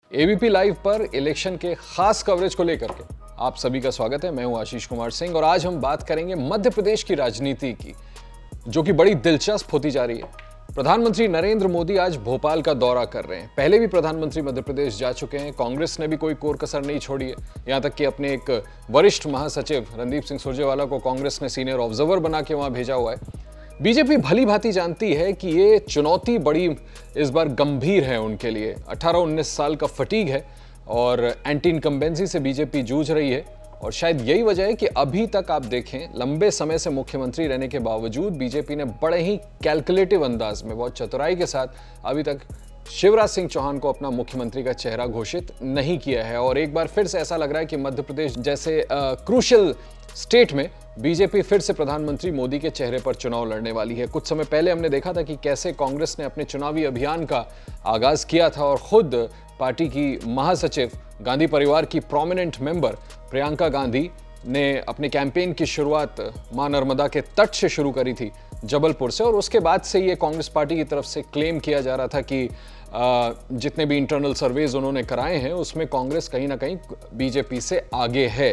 ABP live पर election के खास कवरेज को लेकर के आप सभी का स्वागत है। मैं हूं आशीष कुमार सिंह और आज हम बात करेंगे मध्य प्रदेश की राजनीति की, जो कि बड़ी दिलचस्प होती जा रही है। प्रधानमंत्री नरेंद्र मोदी आज भोपाल का दौरा कर रहे हैं। पहले भी प्रधानमंत्री मध्य प्रदेश जा चुके हैं। कांग्रेस ने भी कोई कोर कसर नहीं छोड़ी है, यहां तक कि अपने एक वरिष्ठ महासचिव रणदीप सिंह सुरजेवाला को कांग्रेस ने सीनियर ऑब्जर्वर बना के वहां भेजा हुआ है। बीजेपी भली भांति जानती है कि ये चुनौती बड़ी इस बार गंभीर है उनके लिए। 18-19 साल का फटीग है और एंटी इनकम्बेंसी से बीजेपी जूझ रही है और शायद यही वजह है कि अभी तक आप देखें, लंबे समय से मुख्यमंत्री रहने के बावजूद बीजेपी ने बड़े ही कैलकुलेटिव अंदाज में, बहुत चतुराई के साथ अभी तक शिवराज सिंह चौहान को अपना मुख्यमंत्री का चेहरा घोषित नहीं किया है। और एक बार फिर से ऐसा लग रहा है कि मध्य प्रदेश जैसे क्रूशियल स्टेट में बीजेपी फिर से प्रधानमंत्री मोदी के चेहरे पर चुनाव लड़ने वाली है। कुछ समय पहले हमने देखा था कि कैसे कांग्रेस ने अपने चुनावी अभियान का आगाज किया था और खुद पार्टी की महासचिव, गांधी परिवार की प्रोमिनेंट मेंबर प्रियंका गांधी ने अपने कैंपेन की शुरुआत मां नर्मदा के तट से शुरू करी थी, जबलपुर से। और उसके बाद से ये कांग्रेस पार्टी की तरफ से क्लेम किया जा रहा था कि जितने भी इंटरनल सर्वेज उन्होंने कराए हैं उसमें कांग्रेस कहीं ना कहीं बीजेपी से आगे है।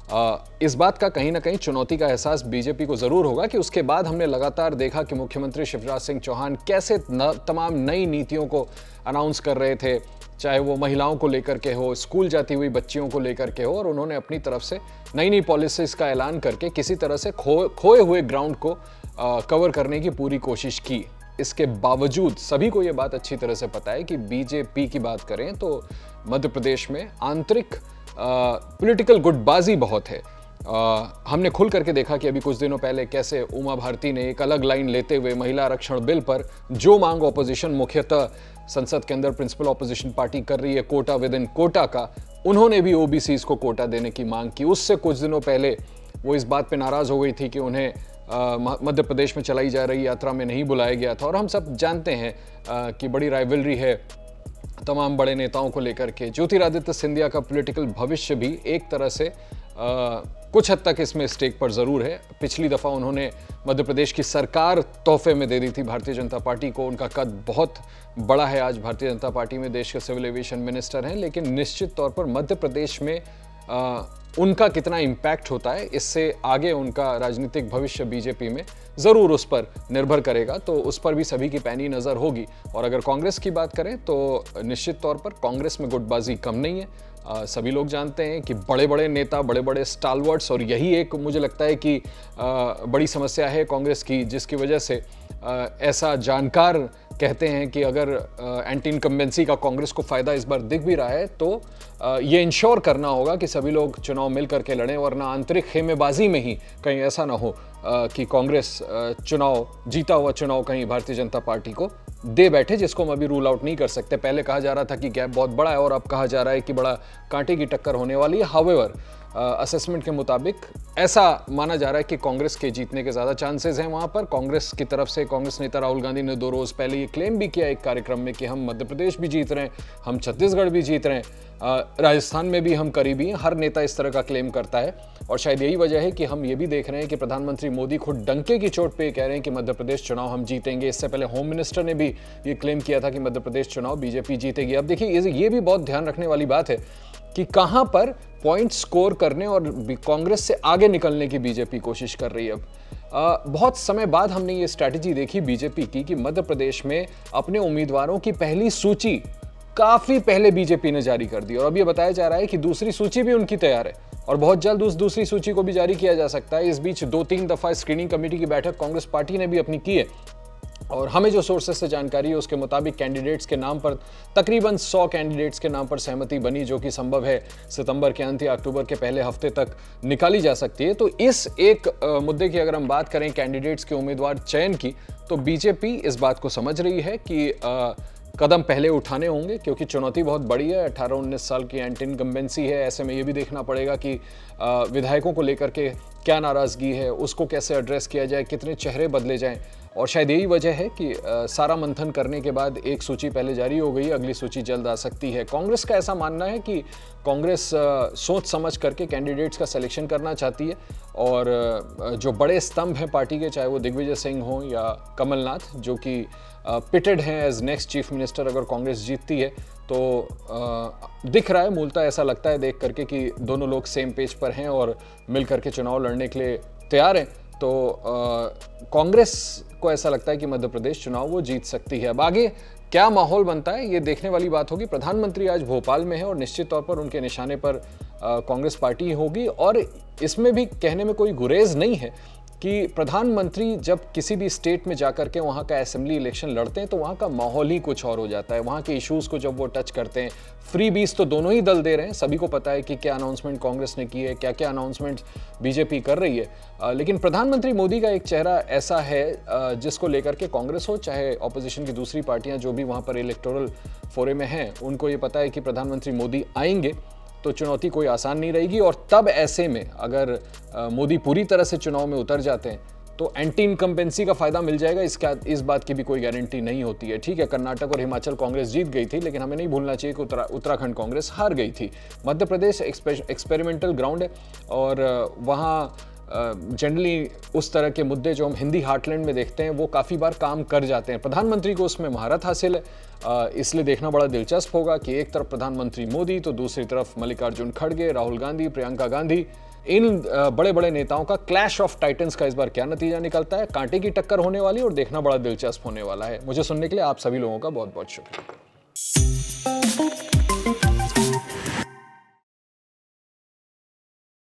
इस बात का कहीं ना कहीं चुनौती का एहसास बीजेपी को जरूर होगा कि उसके बाद हमने लगातार देखा कि मुख्यमंत्री शिवराज सिंह चौहान कैसे तमाम नई नीतियों को अनाउंस कर रहे थे, चाहे वो महिलाओं को लेकर के हो, स्कूल जाती हुई बच्चियों को लेकर के हो, और उन्होंने अपनी तरफ से नई नई पॉलिसीज का ऐलान करके किसी तरह से खोए हुए ग्राउंड को कवर करने की पूरी कोशिश की। इसके बावजूद सभी को ये बात अच्छी तरह से पता है कि बीजेपी की बात करें तो मध्य प्रदेश में आंतरिक पॉलिटिकल गुटबाजी बहुत है। हमने खुल करके देखा कि अभी कुछ दिनों पहले कैसे उमा भारती ने एक अलग लाइन लेते हुए महिला आरक्षण बिल पर जो मांग ऑपोजिशन, मुख्यतः संसद के अंदर प्रिंसिपल ऑपोजिशन पार्टी कर रही है कोटा विद इन कोटा का, उन्होंने भी ओबीसीज को कोटा देने की मांग की। उससे कुछ दिनों पहले वो इस बात पे नाराज हो गई थी कि उन्हें मध्य प्रदेश में चलाई जा रही यात्रा में नहीं बुलाया गया था। और हम सब जानते हैं कि बड़ी राइवलरी है तमाम बड़े नेताओं को लेकर के। ज्योतिरादित्य सिंधिया का पॉलिटिकल भविष्य भी एक तरह से कुछ हद तक इसमें स्टेक पर जरूर है। पिछली दफा उन्होंने मध्य प्रदेश की सरकार तोहफे में दे दी थी भारतीय जनता पार्टी को। उनका कद बहुत बड़ा है आज भारतीय जनता पार्टी में, देश के सिविल एविएशन मिनिस्टर हैं। लेकिन निश्चित तौर पर मध्य प्रदेश में उनका कितना इम्पैक्ट होता है, इससे आगे उनका राजनीतिक भविष्य बीजेपी में ज़रूर उस पर निर्भर करेगा। तो उस पर भी सभी की पैनी नज़र होगी। और अगर कांग्रेस की बात करें तो निश्चित तौर पर कांग्रेस में गुटबाजी कम नहीं है। सभी लोग जानते हैं कि बड़े बड़े नेता, बड़े बड़े स्टालवर्ड्स, और यही एक मुझे लगता है कि बड़ी समस्या है कांग्रेस की, जिसकी वजह से ऐसा जानकार कहते हैं कि अगर एंटी इनकम्बेंसी का कांग्रेस को फायदा इस बार दिख भी रहा है तो ये इंश्योर करना होगा कि सभी लोग चुनाव मिल करके लड़ें, वरना आंतरिक खेमेबाजी में ही कहीं ऐसा ना हो कि कांग्रेस चुनाव, जीता हुआ चुनाव कहीं भारतीय जनता पार्टी को दे बैठे, जिसको हम अभी रूल आउट नहीं कर सकते। पहले कहा जा रहा था कि गैप बहुत बड़ा है और अब कहा जा रहा है कि बड़ा कांटे की टक्कर होने वाली है। हाउएवर असेसमेंट के मुताबिक ऐसा माना जा रहा है कि कांग्रेस के जीतने के ज़्यादा चांसेस हैं वहाँ पर। कांग्रेस की तरफ से कांग्रेस नेता राहुल गांधी ने 2 रोज़ पहले ये क्लेम भी किया एक कार्यक्रम में कि हम मध्य प्रदेश भी जीत रहे हैं, हम छत्तीसगढ़ भी जीत रहे हैं, राजस्थान में भी हम करीबी हैं। हर नेता इस तरह का क्लेम करता है और शायद यही वजह है कि हम ये भी देख रहे हैं कि प्रधानमंत्री मोदी खुद डंके की चोट पे कह रहे हैं कि मध्य प्रदेश चुनाव हम जीतेंगे। इससे पहले होम मिनिस्टर ने भी ये क्लेम किया था कि मध्य प्रदेश चुनाव बीजेपी जीतेगी। अब देखिए, ये भी बहुत ध्यान रखने वाली बात है कि कहां पर पॉइंट स्कोर करने और कांग्रेस से आगे निकलने की बीजेपी कोशिश कर रही है। अब बहुत समय बाद हमने ये स्ट्रैटेजी देखी बीजेपी की कि मध्य प्रदेश में अपने उम्मीदवारों की पहली सूची काफी पहले बीजेपी ने जारी कर दी और अब ये बताया जा रहा है कि दूसरी सूची भी उनकी तैयार है और बहुत जल्द उस दूसरी सूची को भी जारी किया जा सकता है। इस बीच 2-3 दफा स्क्रीनिंग कमेटी की बैठक कांग्रेस पार्टी ने भी अपनी की है और हमें जो सोर्सेस से जानकारी है उसके मुताबिक कैंडिडेट्स के नाम पर तकरीबन 100 कैंडिडेट्स के नाम पर सहमति बनी, जो कि संभव है सितंबर के अंत या अक्टूबर के पहले हफ्ते तक निकाली जा सकती है। तो इस एक मुद्दे की अगर हम बात करें कैंडिडेट्स के उम्मीदवार चयन की, तो बीजेपी इस बात को समझ रही है कि कदम पहले उठाने होंगे क्योंकि चुनौती बहुत बड़ी है। 18-19 साल की एंटी इनकम्बेंसी है। ऐसे में ये भी देखना पड़ेगा कि विधायकों को लेकर के क्या नाराजगी है, उसको कैसे एड्रेस किया जाए, कितने चेहरे बदले जाएं। और शायद यही वजह है कि सारा मंथन करने के बाद एक सूची पहले जारी हो गई, अगली सूची जल्द आ सकती है। कांग्रेस का ऐसा मानना है कि कांग्रेस सोच समझ करके कैंडिडेट्स का सिलेक्शन करना चाहती है और जो बड़े स्तंभ हैं पार्टी के, चाहे वो दिग्विजय सिंह हों या कमलनाथ, जो कि पिटेड हैं एज नेक्स्ट चीफ मिनिस्टर अगर कांग्रेस जीतती है, तो दिख रहा है, मूलतः ऐसा लगता है देख करके कि दोनों लोग सेम पेज पर हैं और मिल करके चुनाव लड़ने के लिए तैयार हैं। तो कांग्रेस को ऐसा लगता है कि मध्य प्रदेश चुनाव वो जीत सकती है। अब आगे क्या माहौल बनता है ये देखने वाली बात होगी। प्रधानमंत्री आज भोपाल में है और निश्चित तौर पर उनके निशाने पर कांग्रेस पार्टी होगी, और इसमें भी कहने में कोई गुरेज नहीं है कि प्रधानमंत्री जब किसी भी स्टेट में जाकर के वहाँ का असेंबली इलेक्शन लड़ते हैं तो वहाँ का माहौल ही कुछ और हो जाता है। वहाँ के इश्यूज़ को जब वो टच करते हैं, फ्री बीस तो दोनों ही दल दे रहे हैं, सभी को पता है कि क्या अनाउंसमेंट कांग्रेस ने की है, क्या क्या अनाउंसमेंट बीजेपी कर रही है। लेकिन प्रधानमंत्री मोदी का एक चेहरा ऐसा है जिसको लेकर के कांग्रेस हो चाहे ऑपोजिशन की दूसरी पार्टियाँ जो भी वहाँ पर इलेक्टोरल फोरे में हैं, उनको ये पता है कि प्रधानमंत्री मोदी आएंगे तो चुनौती कोई आसान नहीं रहेगी। और तब ऐसे में अगर मोदी पूरी तरह से चुनाव में उतर जाते हैं तो एंटी इनकम्बेंसी का फायदा मिल जाएगा, इस बात की भी कोई गारंटी नहीं होती है। ठीक है, कर्नाटक और हिमाचल कांग्रेस जीत गई थी, लेकिन हमें नहीं भूलना चाहिए कि उत्तराखंड कांग्रेस हार गई थी। मध्य प्रदेश एक्सपेरिमेंटल ग्राउंड है और वहाँ जनरली उस तरह के मुद्दे जो हम हिंदी हार्टलैंड में देखते हैं वो काफ़ी बार काम कर जाते हैं। प्रधानमंत्री को उसमें महारत हासिल है, इसलिए देखना बड़ा दिलचस्प होगा कि एक तरफ प्रधानमंत्री मोदी तो दूसरी तरफ मल्लिकार्जुन खड़गे, राहुल गांधी, प्रियंका गांधी, इन बड़े बड़े नेताओं का क्लैश ऑफ टाइटन्स का इस बार क्या नतीजा निकलता है। कांटे की टक्कर होने वाली और देखना बड़ा दिलचस्प होने वाला है। मुझे सुनने के लिए आप सभी लोगों का बहुत बहुत शुक्रिया।